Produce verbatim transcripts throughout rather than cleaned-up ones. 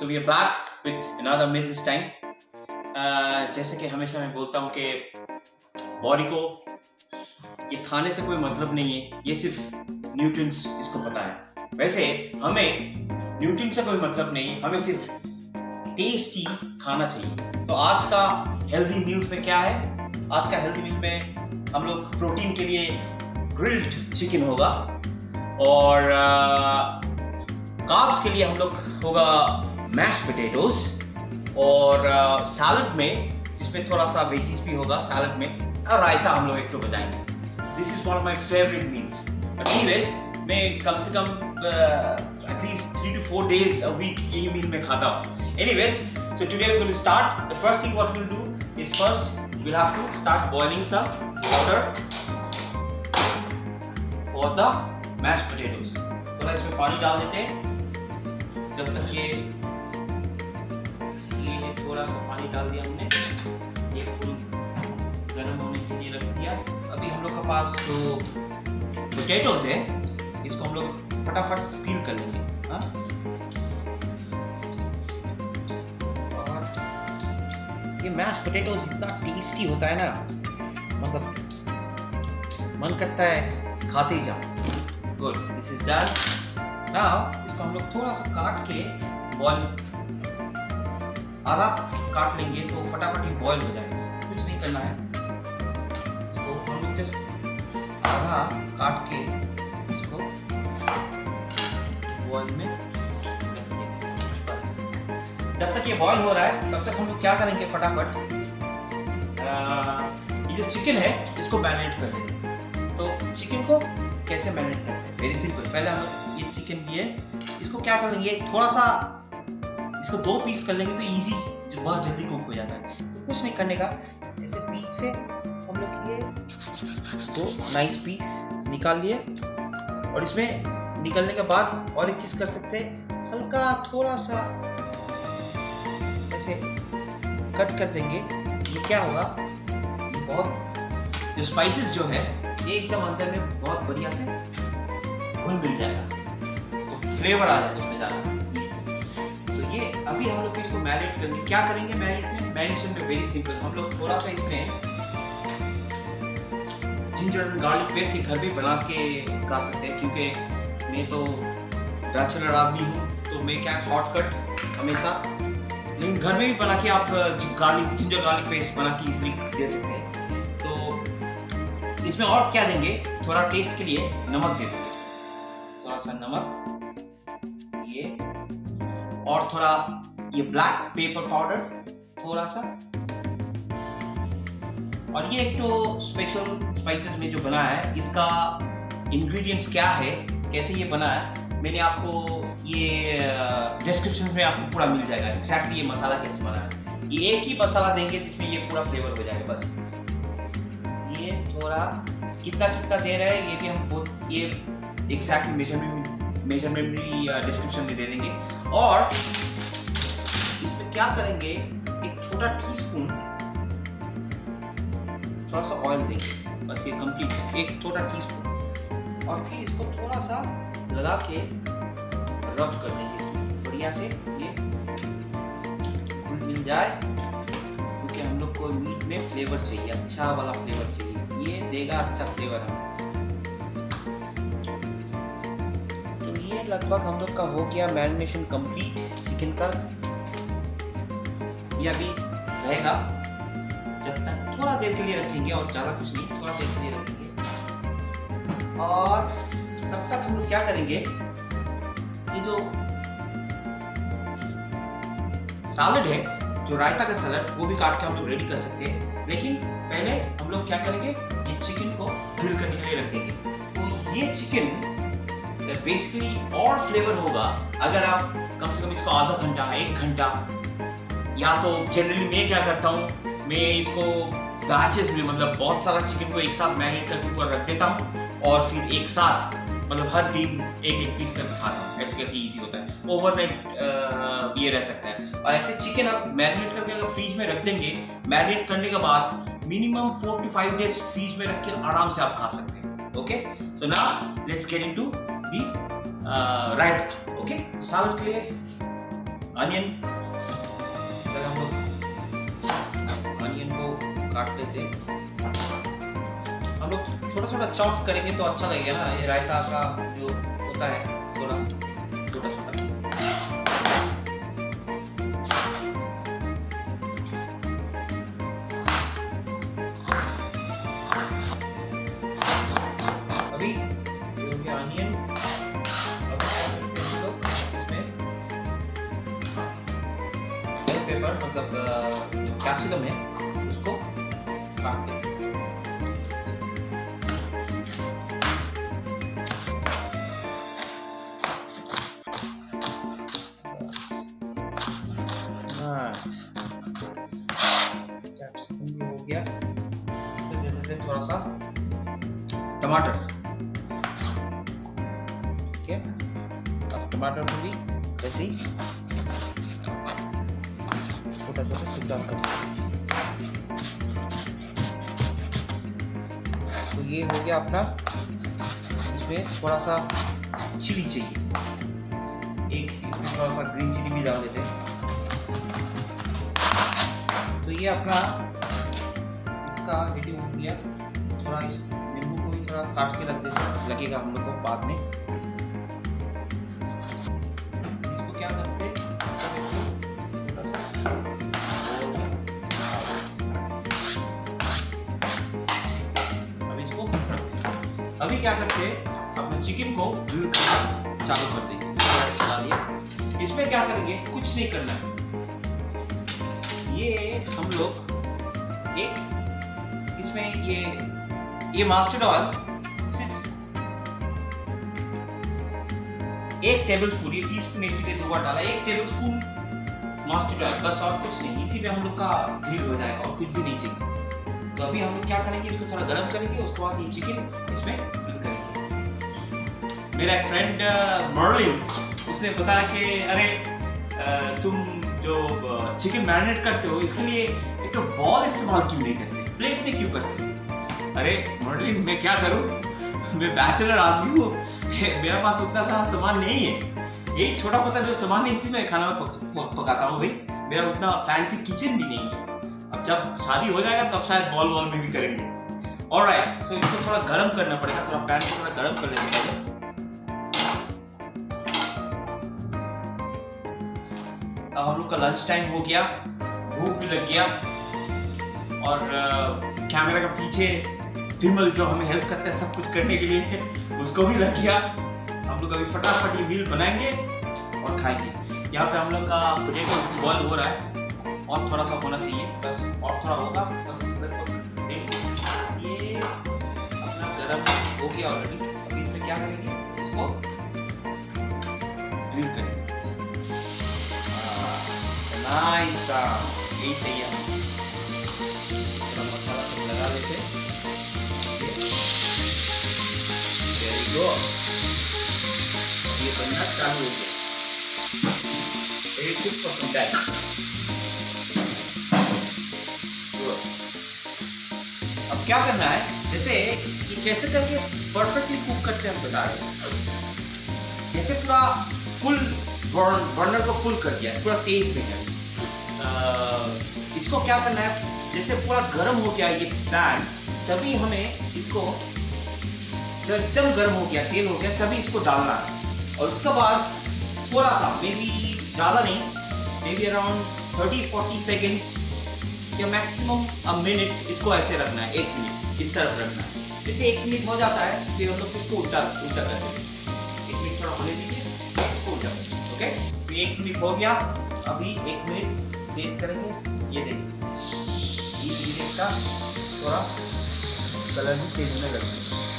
So we are back with another meal this time. uh, जैसे कि हमेशा मैं बोलता हूँ कि बॉडी को ये खाने से कोई मतलब नहीं है, ये सिर्फ न्यूट्रिएंट्स इसको पता है। वैसे हमें न्यूट्रिएंट्स से कोई मतलब नहीं है, हमें सिर्फ टेस्टी खाना चाहिए। तो आज का हेल्दी मील्स में क्या है? आज का हेल्दी मील में हम लोग प्रोटीन के लिए ग्रिल्ड चिकन होगा और कार्ब्स के लिए हम लोग होगा मैश पोटैटोज और सैलड में जिसमें थोड़ा सा वेजीज भी होगा सैलड में, और रायता हम लोग एक तो बताएंगे। This is one of my favourite meals. Anyways मैं कम से कम at least three two four days a week यही मील में खाता हूँ। Anyways so today we will start. The first thing what we will do is first we will have to start boiling some water for the mash potatoes. थोड़ा इसमें पानी डाल देते हैं जब तक ये ये थोड़ा सा पानी डाल दिया हमने, ये फुल गर्म होने के लिए रख दिया। अभी हम लोग के पास जो पोटैटोज है इसको हम लोग फटाफट पील कर लेंगे। हाँ, और ये मैश पोटैटोज इतना टेस्टी होता है ना, मतलब मन करता है खाते ही जाओ। Good, this is done. Now इसको हम लोग थोड़ा सा काट के बॉईल, आधा काट लेंगे तो फटाफट ये बॉईल हो जाएगा। कुछ नहीं करना है, इसको हम लोग जस्ट आधा काट के इसको बॉईल में बस। जब तक ये बॉईल हो रहा है तब तक हम लोग क्या करेंगे, फटाफट ये जो चिकन है इसको मैरिनेट कर लेंगे। तो चिकन को कैसे मैरिनेट करते हैं? Very simple. पहले हम लोग ये चिकन भी है, इसको क्या कर लेंगे, थोड़ा सा इसको दो पीस कर लेंगे तो इजी, बहुत जल्दी कुक हो जाता है। तो कुछ नहीं करने का, ऐसे बीच से हम लोग ये दो नाइस पीस निकाल लिए और इसमें निकलने के बाद और एक चीज कर सकते हैं, हल्का थोड़ा सा ऐसे कट कर देंगे। ये क्या होगा, बहुत जो स्पाइसेस जो है ये एकदम अंदर में बहुत बढ़िया से घुल मिल जाएगा, तो फ्लेवर आ जाएगा उसमें ज़्यादा। तो ये अभी हम लोग इसको मैरिनेट करेंगे। क्या करेंगे मैरिनेट में? मैरिनेशन में वेरी सिंपल, हम लोग थोड़ा सा इसमें जिंजर एंड गार्लिक पेस्ट घर भी बना के खा सकते हैं, क्योंकि मैं तो बैचलर आदमी हूँ तो मैं क्या शॉर्टकट हमेशा, लेकिन घर में भी बना के आप गार्लिक जिंजर गार्लिक पेस्ट बना के इजीली दे सकते हैं। तो इसमें और क्या देंगे, थोड़ा टेस्ट के लिए नमक दे देंगे, थोड़ा सा नमक ये, और थोड़ा ये ब्लैक पेपर पाउडर थोड़ा सा, और ये एक तो स्पेशल स्पाइसेस में जो बना है, इसका इंग्रेडिएंट्स क्या है, कैसे ये बना है, मैंने आपको ये डिस्क्रिप्शन में आपको पूरा मिल जाएगा एक्जैक्टली ये मसाला कैसे बना है। ये एक ही मसाला देंगे जिसमें ये पूरा फ्लेवर हो जाएगा बस। ये थोड़ा कितना कितना दे रहा है ये भी हम ये एग्जैक्टली मेजरमेंट मेजरमेंट भी डिस्क्रिप्शन में दे देंगे। और इसमें क्या करेंगे, एक छोटा टीस्पून थोड़ा सा ऑयल देंगे बस, ये कंप्लीट एक छोटा टीस्पून, और फिर इसको थोड़ा सा लगा के रब कर देंगे बढ़िया से, ये घुल मिल जाए, क्योंकि हम लोग को मीट में फ्लेवर चाहिए, अच्छा वाला फ्लेवर चाहिए, ये देगा अच्छा फ्लेवर हमें। तो ये लगभग हम लोग का हो गया मैरिनेशन कंप्लीट चिकन का। ये अभी रहेगा जब तक, थोड़ा देर के लिए रखेंगे और ज़्यादा कुछ नहीं, थोड़ा देर के लिए रखेंगे। और तब तक हम लोग क्या करेंगे, ये जो सैलड है, जो रायता का सैलड, वो भी काट के हम लोग रेडी कर सकते हैं। लेकिन पहले हम लोग क्या करेंगे, ये चिकन को ग्रिल करने के लिए रख देंगे। तो ये चिकन बेसिकली और फ्लेवर होगा अगर आप कम से कम इसको आधा घंटा एक घंटा, या तो जनरली मैं क्या करता हूँ, मैं इसको बैचेस में, मतलब बहुत सारा चिकन को एक साथ मैरिनेट करके पूरा रख देता हूँ और फिर एक साथ मतलब हर दिन एक एक पीस करके खाता हूँ। ऐसे करके इजी होता है, ओवरनाइट ये रह सकता है। और ऐसे चिकन आप मैरिनेट करके अगर फ्रीज में रख देंगे, मैरिनेट करने के बाद minimum four two five days fridge में रख के आराम से आप खा सकते हैं। Okay, so now let's get into the raita. Okay, salad के लिए अनियन, पहले हम लोग अनियन को काट लेते हैं। हम लोग छोटा छोटा चॉप करेंगे तो अच्छा लगेगा ना, ये रायता का जो होता है थोड़ा छोटा छोटा। अभी ये हो गया अनियन। अब क्या करते हैं हम लोग इसमें बेल पेपर मतलब जो कैप्सिकम है उसको काट दें। कैप्सिकम भी हो गया। इसमें दे देते हैं थोड़ा सा टमाटर। ठीक है, अब टमाटर को भी ऐसे ही छोटा छोटा टुकड़ा कर। तो ये हो गया अपना। इसमें थोड़ा सा चिली चाहिए, एक इसमें थोड़ा सा ग्रीन चिली भी डाल देते हैं। तो ये अपना इसका रेडी हो गया। थोड़ा इस नींबू को भी थोड़ा काट के रख देते हैं, लगेगा हम लोग को बाद में। इसको क्या करते हैं, अब इसको अभी क्या करते हैं, अपने चिकन को ग्रिल करना चालू कर देंगे। इसमें क्या करेंगे, कुछ नहीं करना है। ये हम लोग एक इसमें ये ये मस्टर्ड ऑयल सिर्फ एक टेबल स्पून, ये टी स्पून इसीलिए दो बार डाला, एक टेबल स्पून मस्टर्ड ऑयल बस, और कुछ नहीं। इसी में हम लोग का ग्रिल हो जाएगा और कुछ भी नहीं चाहिए। तो अभी हम लोग क्या करेंगे, इसको थोड़ा गर्म करेंगे, उसके बाद ये चिकन इसमें ग्रिल करेंगे। मेरा एक फ्रेंड मर्लिन, उसने बताया कि अरे तुम जो चिकन मैरिनेट करते हो इसके लिए एक तो बॉल इस्तेमाल क्यों नहीं करते, प्लेट में क्यों करते? अरे मॉडलिंग मैं क्या करूं, मैं बैचलर आदमी हूँ, मेरे पास उतना सारा सामान नहीं है। यही छोटा मोटा जो सामान है इसी में खाना पक, पक, पकाता हूँ भाई। मेरा उतना फैंसी किचन भी नहीं है। अब जब शादी हो जाएगा तब शायद बॉल वॉल में भी करेंगे। ऑलराइट, सो इसको थोड़ा गर्म करना पड़ेगा, थोड़ा पैन को थोड़ा गर्म कर लेते हैं। अब हम लोग का लंच टाइम हो गया, भूख भी लग गया, और कैमरा का पीछे विमल जो हमें हेल्प करता है सब कुछ करने के लिए, उसको भी रख गया। हम लोग अभी फटाफट ये मील बनाएंगे और खाएंगे। यहाँ पे हम लोग का पोटैटो बॉयल हो रहा है, और थोड़ा सा होना चाहिए बस, और थोड़ा होगा बस। ये अपना गरम हो गया ऑलरेडी। अभी इसमें क्या करेंगे, इसको ग्रिल करेंगे। नाइस, यही चाहिए। थोड़ा मसाला सब लगा लेते हैं। वेरी गुड, ये बनना चालू हो गया। कुछ पसंद है। अब क्या करना है, जैसे ये कैसे करके परफेक्टली कुक करते हैं हम बता रहे हैं। जैसे पूरा फुल बर्नर को फुल कर दिया, पूरा तेज में जाए। इसको क्या करना है, जैसे पूरा गर्म हो गया ये पैन, तभी हमें इसको, जब एकदम गर्म हो गया, तेल हो गया, तभी इसको डालना है। और उसके बाद थोड़ा सा, मे बी ज़्यादा नहीं, maybe around thirty forty seconds या मैक्सिमम अ मिनट इसको ऐसे रखना है, एक मिनट इस तरफ रखना है। जैसे एक मिनट हो जाता है फिर हम लोग इसको उल्टा उल्टा कर देंगे। एक मिनट थोड़ा होने दीजिए, इसको उल्टा कर देंगे। ओके, तो एक मिनट हो गया। अभी एक मिनट तेज करेंगे, ये देखिए ये मिनट का थोड़ा कलर भी चेंज होने लगेगा।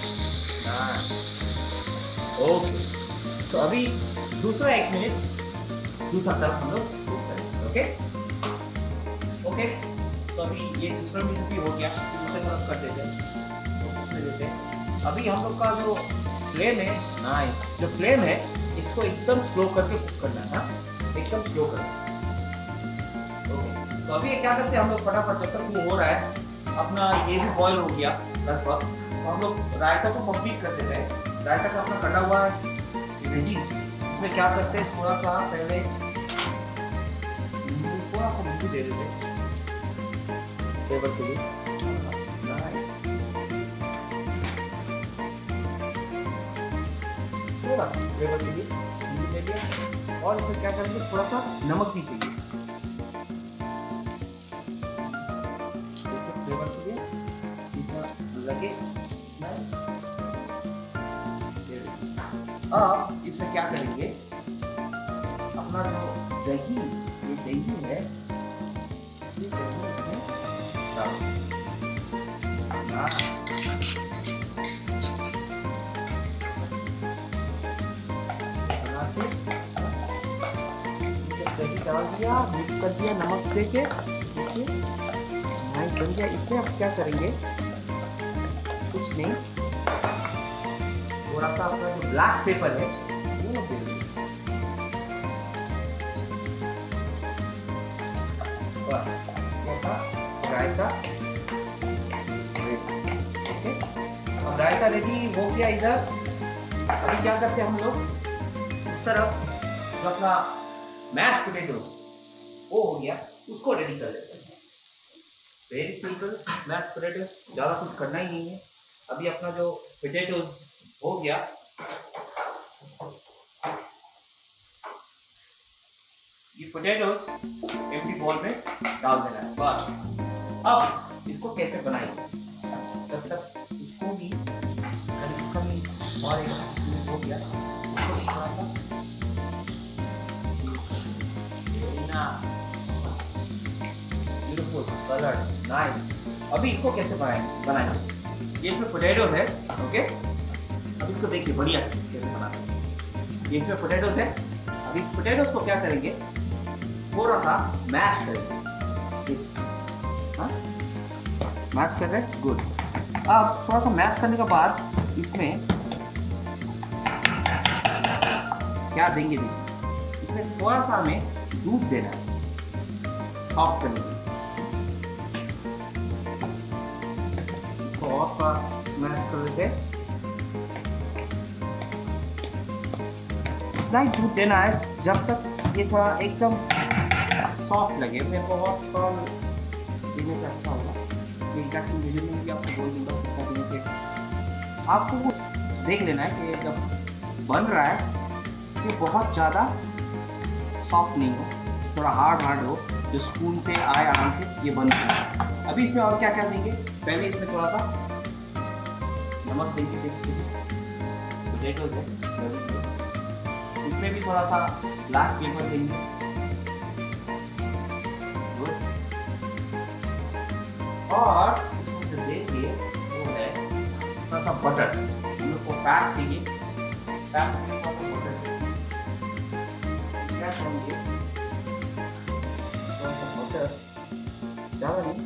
ओके, तो अभी दूसरा एक मिनट दूसरा तरफ हम लोग कुक करेंगे। ओके ओके, तो अभी ये दूसरा मिनट भी हो गया, दूसरे तरफ कर देते हैं, दूसरे देते हैं। अभी हम लोग का जो फ्लेम है, नाइस, जो फ्लेम है इसको एकदम स्लो करके कुक करना है, एकदम स्लो करना। ओके, तो अभी क्या करते हैं हम लोग फटाफट, जब तक वो हो रहा है, अपना ये भी बॉयल हो गया लगभग, तो हम लोग रायता को कंप्लीट कर देते हैं। रायता का अपना कटा हुआ है वेजीज, इसमें क्या करते हैं, थोड़ा सा पहले थोड़ा सा नींबू दे देते फ्लेवर के लिए, थोड़ा फ्लेवर के लिए नींबू दे दिया। और इसमें क्या करेंगे, थोड़ा सा नमक भी चाहिए फ्लेवर के लिए, जितना लगे। अब इसमें क्या करेंगे, अपना जो दही, ये दही है, ये दही इसमें डालो। दही डाल दिया, मिक्स कर दिया नमक दे के, देखिए नाइस बन गया। इसमें अब क्या करेंगे, कुछ नहीं, थोड़ा सा अपना जो ब्लैक पेपर है वो दे देंगे। Raita ready, okay. अब रायता रेडी हो गया इधर। अभी क्या करते हैं हम लोग, इस तरफ जो अपना मैश पोटैटो वो हो गया, उसको रेडी कर लेते हैं। वेरी सिंपल मैश पोटैटो, ज़्यादा कुछ करना ही नहीं है। अभी अपना जो पोटैटोज हो गया, ये पोटैटोज एम्प्टी बॉल में डाल देना है बस। अब इसको कैसे बनाएंगे, तब तक इसको भी कभी और एक हो गया, ब्यूटीफुल कलर, नाइस। अभी इसको कैसे बनाएंगे बनाएंगे ये इसमें पोटैटो है, ओके। अब इसको देखिए बढ़िया कैसे बनाते हैं। ये इसमें पोटैटोज है। अभी पोटैटोज को क्या करेंगे, थोड़ा सा मैश करेंगे, मैश कर रहे हैं, गुड। अब थोड़ा सा मैश करने के बाद इसमें क्या देंगे, देखिए इसमें थोड़ा सा हमें दूध देना है, सॉफ्ट करने के लिए। इसको और थोड़ा मैश कर देते हैं। इतना ही दूध देना है जब तक ये थोड़ा एकदम सॉफ्ट लगे। मेरे को और थोड़ा देने से अच्छा होगा। ये एग्जैक्टली मेजरमेंट भी आपको बोल दूंगा कितना देने से। आपको वो देख लेना है कि जब बन रहा है ये बहुत ज़्यादा सॉफ्ट नहीं हो, थोड़ा हार्ड हार्ड हो, जो स्पून से आए आराम से ये बन जाए। अभी इसमें और क्या क्या देंगे, पहले इसमें थोड़ा सा नमक देंगे, पोटैटोज है, इसमें भी थोड़ा सा ब्लैक पेपर देंगे, और इसमें देंगे वो है थोड़ा सा बटर। हम लोग को फैट चाहिए, फैट में थोड़ा सा बटर क्या करेंगे, थोड़ा सा बटर, ज़्यादा नहीं,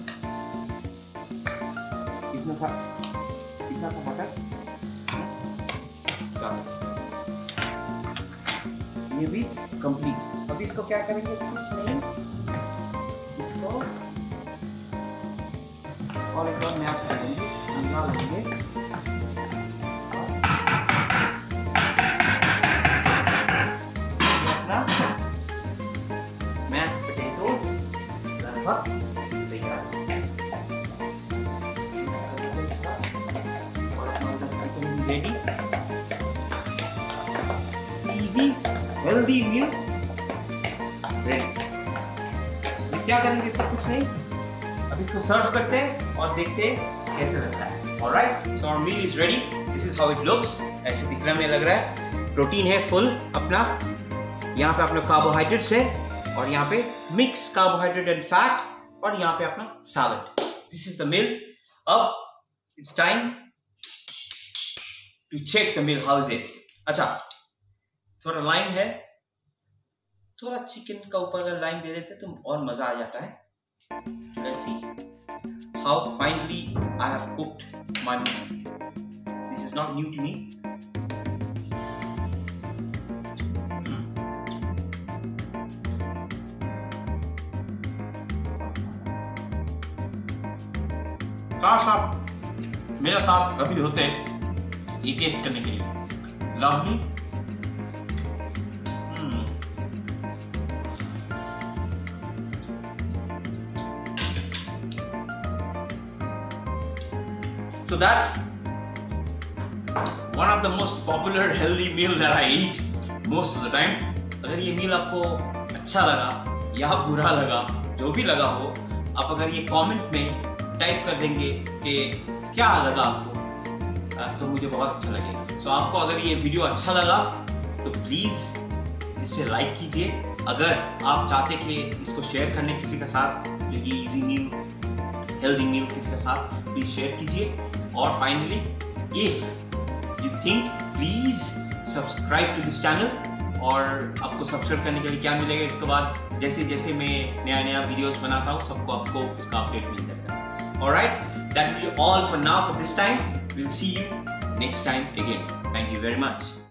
इतना सा इतना सा बटर, ये भी कंप्लीट। अभी इसको क्या करेंगे, कुछ नहीं, इसको और एक बार मैश करेंगे, निकाल लेंगे, अपना मैश पोटैटो लगभग तैयार। Ready, easy healthy meal ready. क्या करेंगे, इसका कुछ नहीं, अब इसको सर्व करते हैं और देखते हैं कैसे लगता है। Alright, so our meal is ready. This is how it looks. ऐसे दिखने में लग रहा है, प्रोटीन है फुल अपना, यहाँ पे अपना कार्बोहाइड्रेट्स है, और यहाँ पे मिक्स कार्बोहाइड्रेट एंड फैट, और यहाँ पे अपना salad. This is the meal. अब it's time to check the meal, how is it. अच्छा, थोड़ा लाइम है, थोड़ा चिकन का ऊपर अगर लाइम दे देते तो और मजा आ जाता है। Let's see how finely I have cooked my meat. This is not new to me. Mm. काश आप मेरे साथ कभी होते ये टेस्ट करने के लिए। Lovely, So that's one of the most popular healthy meal that I eat most of the time. अगर ये मील आपको अच्छा लगा या बुरा लगा, जो भी लगा हो, आप अगर ये कमेंट में टाइप कर देंगे कि क्या लगा आपको, तो मुझे बहुत अच्छा लगेगा. सो so, आपको अगर ये वीडियो अच्छा लगा तो प्लीज इसे लाइक कीजिए. अगर आप चाहते कि इसको शेयर करने किसी के साथ, जो ये इजी मील हेल्दी मील किसी के साथ, प्लीज शेयर कीजिए. और finally if you think, please subscribe to this channel. और आपको सब्सक्राइब करने के लिए क्या मिलेगा इसके बाद, जैसे जैसे मैं नया नया वीडियोस बनाता हूँ सबको आपको उसका अपडेट मिल जाता है. Alright, that will be all for now for this time. Will see you next time again. Thank you very much.